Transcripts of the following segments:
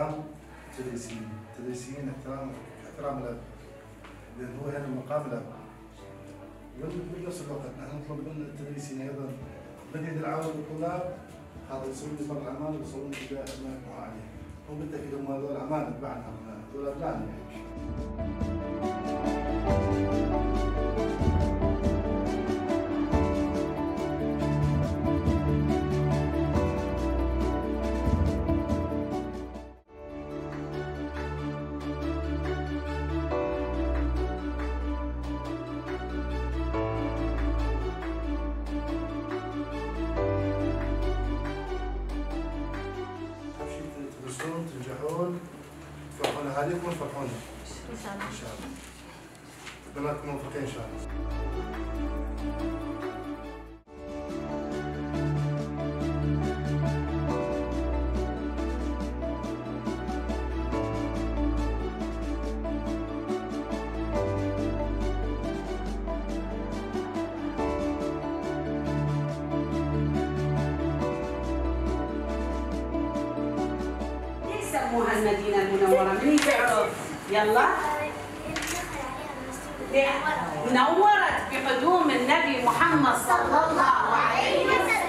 احترام التدريسيين احترام الاب، لان هو هنا مقام الاب. وبنفس الوقت نحن نطلب من التدريسيين ايضا مزيد العون للطلاب، هذا يسوون لي بر الامان ويوصلون الى ابنائكم وعليهم. وبالتاكيد هم هذول امانه تبعنا، هذول ابنائنا يعني. تنجحون، تفرحون اهاليكم وتفرحونا ان شاء الله. ان شاء الله. اتمنى لكم موفقين ان شاء الله. سموها المدينة المنورة، من تعرف؟ يلا. نورت بقدوم النبي محمد صلى الله عليه وسلم.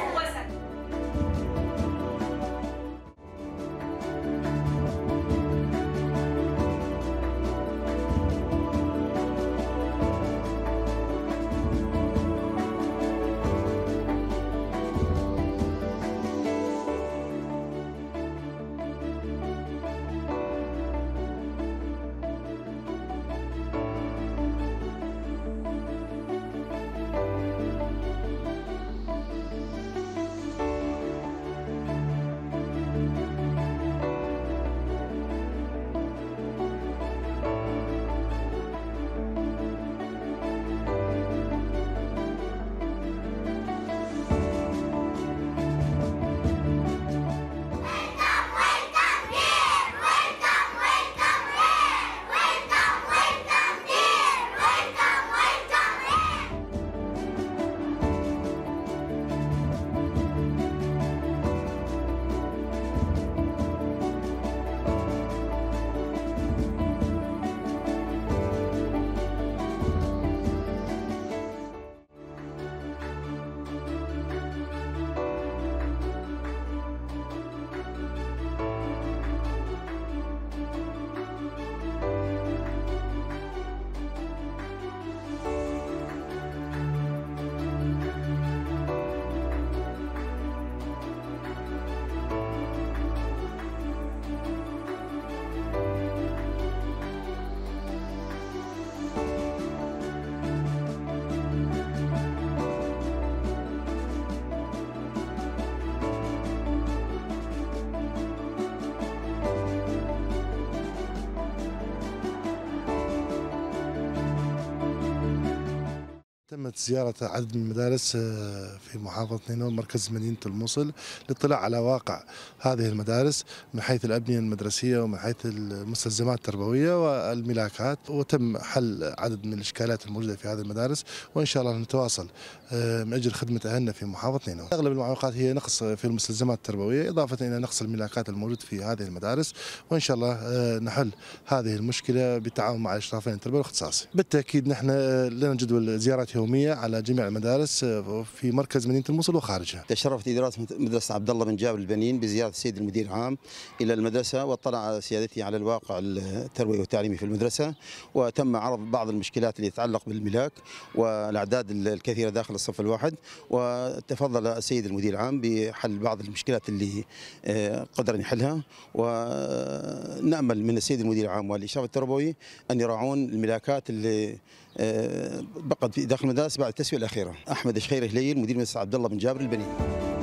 تمت زيارة عدد من المدارس في محافظة نينوى مركز مدينة الموصل للاطلاع على واقع هذه المدارس من حيث الأبنية المدرسية ومن حيث المستلزمات التربوية والملاكات، وتم حل عدد من الإشكالات الموجودة في هذه المدارس، وإن شاء الله نتواصل من أجل خدمة أهلنا في محافظة نينوى. أغلب المعوقات هي نقص في المستلزمات التربوية إضافة إلى نقص الملاكات الموجود في هذه المدارس، وإن شاء الله نحل هذه المشكلة بالتعاون مع الإشرافين التربوي والاختصاصي. بالتأكيد نحن لنا جدول زيارات يومية على جميع المدارس في مركز مدينة الموصل وخارجها. تشرفت إدارة مدرسة عبد الله بن جابر البنين بزيارة السيد المدير العام إلى المدرسة، واطلع سيادته على الواقع التربوي والتعليمي في المدرسة، وتم عرض بعض المشكلات اللي تتعلق بالملاك والأعداد الكثيرة داخل الصف الواحد، وتفضل السيد المدير العام بحل بعض المشكلات اللي قدر يحلها، ونأمل من السيد المدير العام والإشراف التربوي أن يراعون الملاكات اللي بقت في داخل المدارس بعد التسوية الأخيرة. أحمد الشخير هليل، مدير مدرسة عبد الله بن جابر البنين.